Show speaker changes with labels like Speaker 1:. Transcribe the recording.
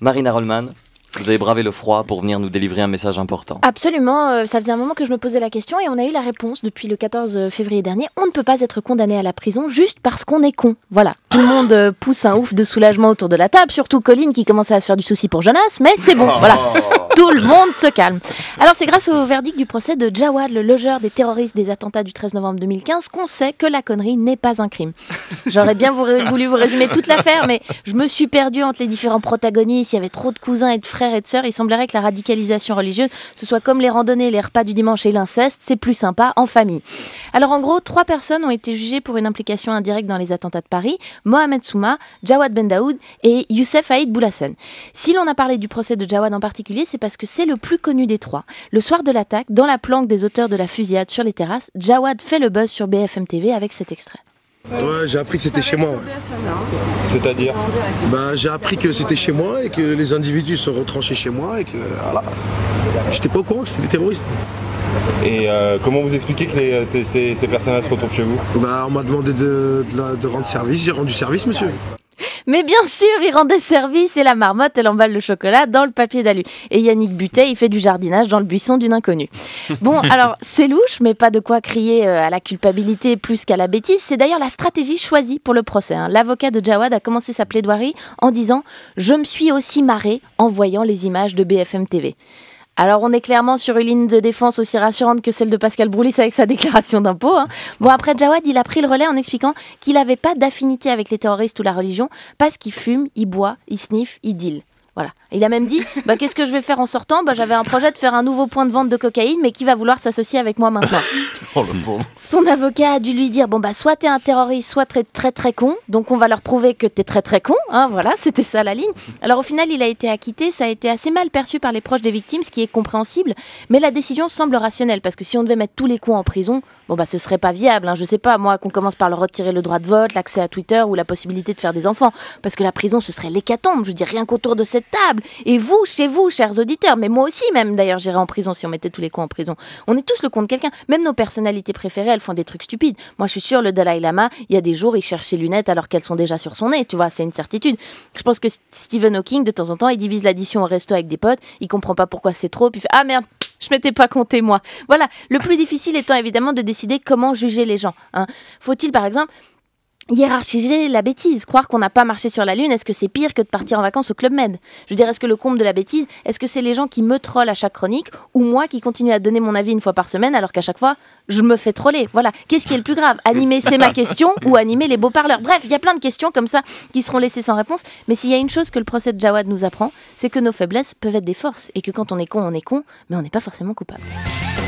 Speaker 1: Marina Rollman, vous avez bravé le froid pour venir nous délivrer un message important.
Speaker 2: Absolument, ça faisait un moment que je me posais la question et on a eu la réponse depuis le 14 février dernier. On ne peut pas être condamné à la prison juste parce qu'on est con. Voilà, tout le monde pousse un ouf de soulagement autour de la table, surtout Colline qui commençait à se faire du souci pour Jonas, mais c'est bon, voilà. Tout le monde se calme. Alors c'est grâce au verdict du procès de Jawad, le logeur des terroristes des attentats du 13 novembre 2015, qu'on sait que la connerie n'est pas un crime. J'aurais bien voulu vous résumer toute l'affaire, mais je me suis perdue entre les différents protagonistes. Il y avait trop de cousins et de frères et de sœurs. Il semblerait que la radicalisation religieuse, ce soit comme les randonnées, les repas du dimanche et l'inceste, c'est plus sympa en famille. Alors en gros, 3 personnes ont été jugées pour une implication indirecte dans les attentats de Paris: Mohamed Souma, Jawad Ben Daoud et Youssef Haït Boulassen. Si l'on a parlé du procès de Jawad en particulier, c'est parce que c'est le plus connu des 3. Le soir de l'attaque, dans la planque des auteurs de la fusillade sur les terrasses, Jawad fait le buzz sur BFM TV avec cet extrait.
Speaker 3: Ouais, j'ai appris que c'était chez moi. Ouais.
Speaker 4: C'est-à-dire?
Speaker 3: J'ai appris que c'était chez moi et que les individus se retranchaient chez moi et que voilà. J'étais pas au courant que c'était des terroristes.
Speaker 4: Et comment vous expliquez que ces personnes-là se retrouvent chez vous?
Speaker 3: On m'a demandé de rendre service, j'ai rendu service, monsieur.
Speaker 2: Mais bien sûr, il rendait service et la marmotte, elle emballe le chocolat dans le papier d'alu. Et Yannick Butet, il fait du jardinage dans le buisson d'une inconnue. Bon, alors, c'est louche, mais pas de quoi crier à la culpabilité plus qu'à la bêtise. C'est d'ailleurs la stratégie choisie pour le procès. L'avocat de Jawad a commencé sa plaidoirie en disant « Je me suis aussi marré en voyant les images de BFM TV ». Alors on est clairement sur une ligne de défense aussi rassurante que celle de Pascal Broulis avec sa déclaration d'impôt. Bon, après Jawad, il a pris le relais en expliquant qu'il n'avait pas d'affinité avec les terroristes ou la religion parce qu'il fume, il boit, il sniffe, il deal. Voilà. Il a même dit, qu'est-ce que je vais faire en sortant ? J'avais un projet de faire un nouveau point de vente de cocaïne, mais qui va vouloir s'associer avec moi maintenant ?
Speaker 1: Oh, le pauvre.
Speaker 2: Son avocat a dû lui dire, soit t'es un terroriste, soit très très très con, donc on va leur prouver que t'es très très con, voilà, c'était ça la ligne. Alors au final, il a été acquitté, ça a été assez mal perçu par les proches des victimes, ce qui est compréhensible, mais la décision semble rationnelle, parce que si on devait mettre tous les cons en prison, ce serait pas viable, je sais pas, moi, qu'on commence par leur retirer le droit de vote, l'accès à Twitter ou la possibilité de faire des enfants, parce que la prison, ce serait l'hécatombe, je veux dire, rien qu'autour de cette table. Et vous, chez vous, chers auditeurs, mais moi aussi même, d'ailleurs, j'irais en prison si on mettait tous les cons en prison. On est tous le con de quelqu'un, même nos personnalités préférées, elles font des trucs stupides. Moi, je suis sûre, le Dalai Lama, il y a des jours, il cherche ses lunettes alors qu'elles sont déjà sur son nez, tu vois, c'est une certitude. Je pense que Stephen Hawking, de temps en temps, il divise l'addition au resto avec des potes, il comprend pas pourquoi c'est trop, puis il fait « Ah merde !» Je m'étais pas compté, moi. Voilà, le plus difficile étant évidemment de décider comment juger les gens. Faut-il, par exemple, hiérarchiser la bêtise, croire qu'on n'a pas marché sur la Lune, est-ce que c'est pire que de partir en vacances au Club Med ? Je veux dire, est-ce que le comble de la bêtise, est-ce que c'est les gens qui me trollent à chaque chronique ou moi qui continue à donner mon avis une fois par semaine alors qu'à chaque fois, je me fais troller ? Voilà, qu'est-ce qui est le plus grave ? Animer C'est ma question ou animer les beaux parleurs ? Bref, il y a plein de questions comme ça qui seront laissées sans réponse, mais s'il y a une chose que le procès de Jawad nous apprend, c'est que nos faiblesses peuvent être des forces et que quand on est con, mais on n'est pas forcément coupable.